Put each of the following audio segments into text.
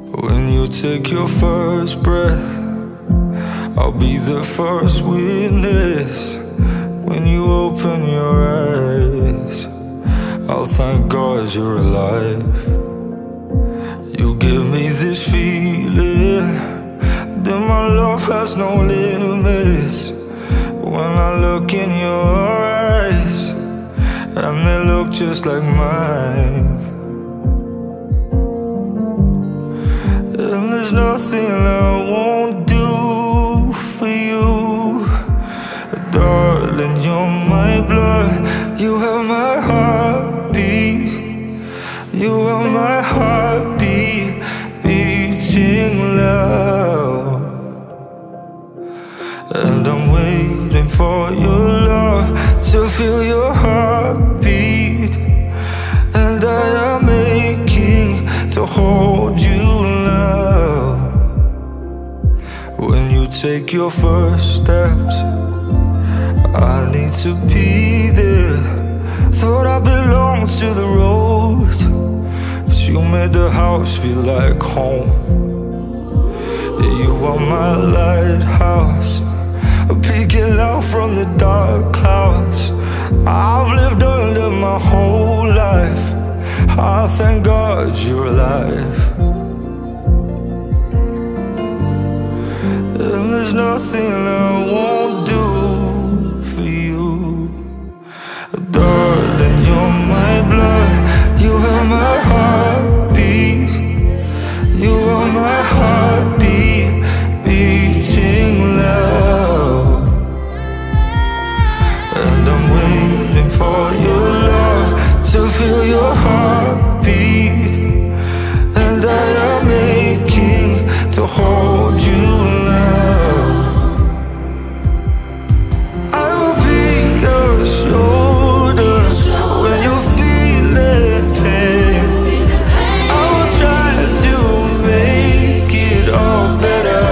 When you take your first breath, I'll be the first witness. When you open your eyes, I'll thank God you're alive. You give me this feeling that my love has no limits. When I look in your eyes, and they look just like mine, and there's nothing I won't do for you. Darling, you're my blood, you have my heartbeat. You have my heartbeat beating loud. And I'm waiting for your love to feel your heartbeat. And I am aching to hold you now. When you take your first steps, I need to be there. Thought I belonged to the road, but you made the house feel like home. You are my lighthouse, peeking out from the dark clouds. I've lived under my whole life. I thank God you're alive. And there's nothing I won't do for you. Darling, you're my blood, you have my heartbeat. You are my heartbeat beating loud. And I'm waiting for your love to feel your heartbeat. And I am aching to hold you now. I will be your shoulder when you're feeling pain. I will try to make it all better.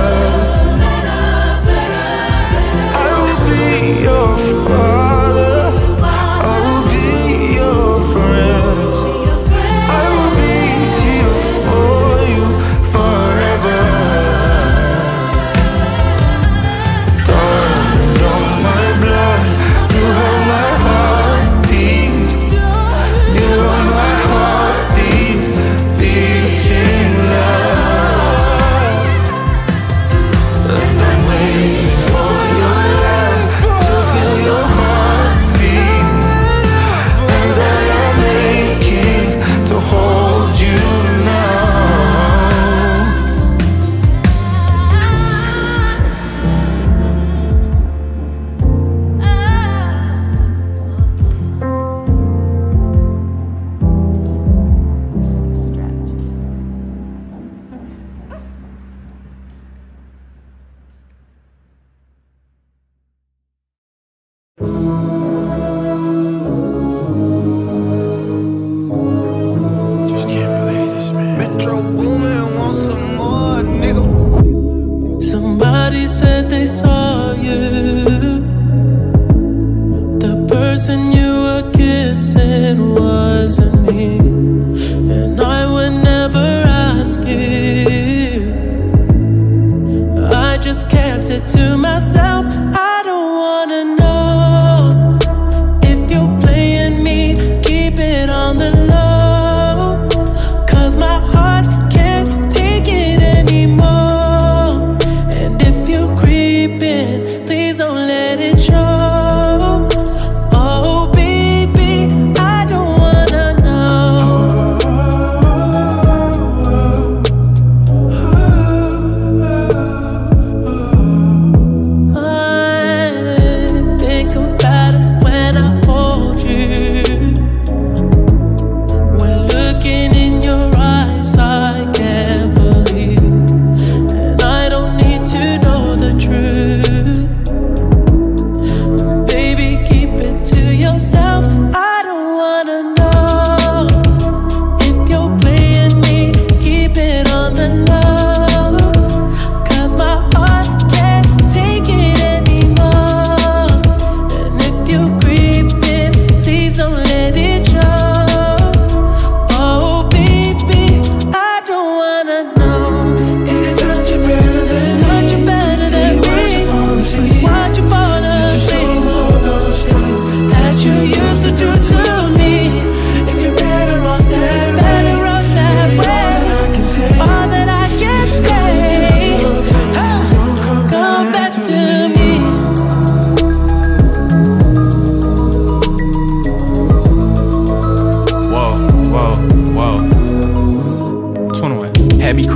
I will be your father, I will be your friend. I will be here for you forever.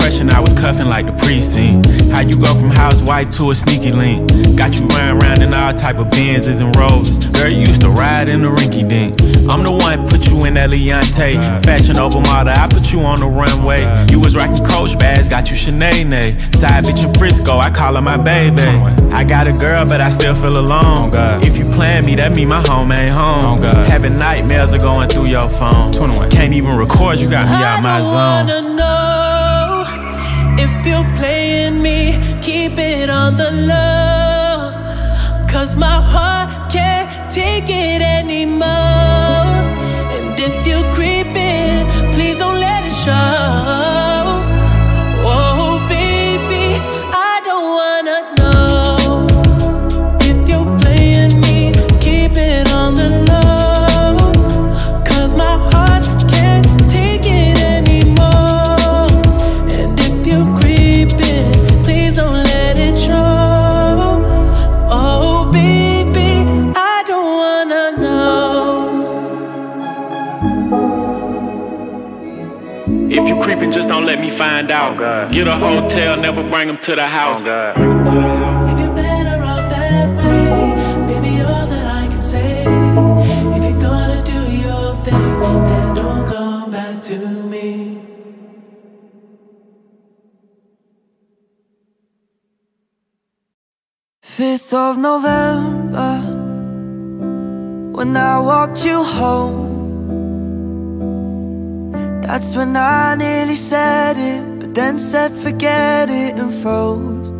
question, I was cuffing like the precinct. How you go from housewife to a sneaky link? Got you riding around in all type of Benzes and Rovers. Girl, you used to ride in the rinky dink. I'm the one put you in that Leontay. Fashion over model, I put you on the runway. You was rocking Coach bags, got you Sinead. Side bitch in Frisco, I call her my baby. I got a girl, but I still feel alone. If you plan me, that mean my home ain't home. Having nightmares are going through your phone. Can't even record, you got me out my zone. I wanna know if you're playing me, keep it on the low. Cause my heart can't take it anymore. And if you're creeping, please don't let it show. Oh baby, I don't wanna know if you're playing me, keep it on the low. Cause my heart can't take it anymore. And if you're creeping, please don't let it show. Oh baby, I don't wanna know. If you creeping, just don't let me find out. Get a hotel, never bring them to the house. If you're better off that way, baby, all that I can say. If you're gonna do your thing, then don't come back to me. 5th of November, when I walked you home, that's when I nearly said it, but then said forget it and froze.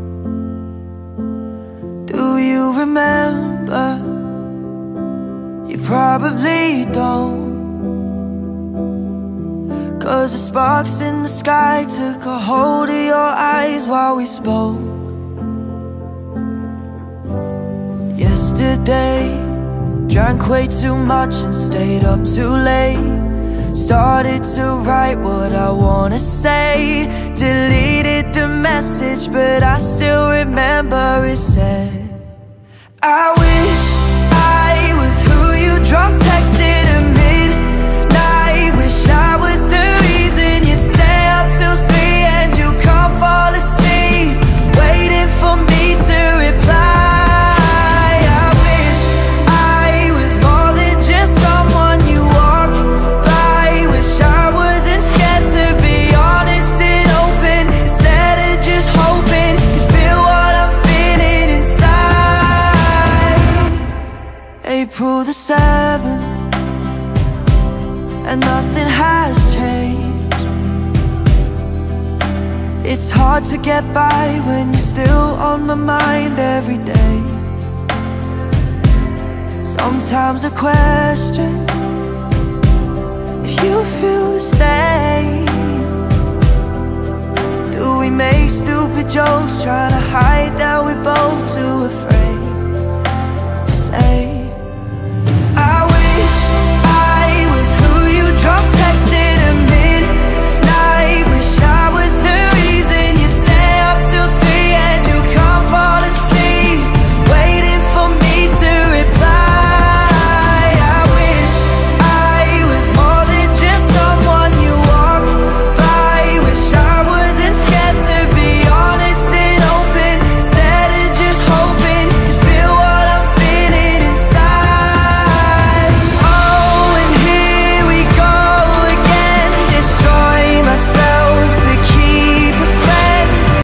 Do you remember? You probably don't, 'cause the sparks in the sky took a hold of your eyes while we spoke. Yesterday, drank way too much and stayed up too late. Started to write what I wanna say. Deleted the message, but I still remember it said, I wish I was who you drunk texted at midnight. Wish I was the reason you stay up till 3 and you can't fall asleep, waiting for me to reply. April the 7th, and nothing has changed. It's hard to get by when you're still on my mind every day. Sometimes I question if you feel the same. Do we make stupid jokes trying to hide that we're both too afraid to say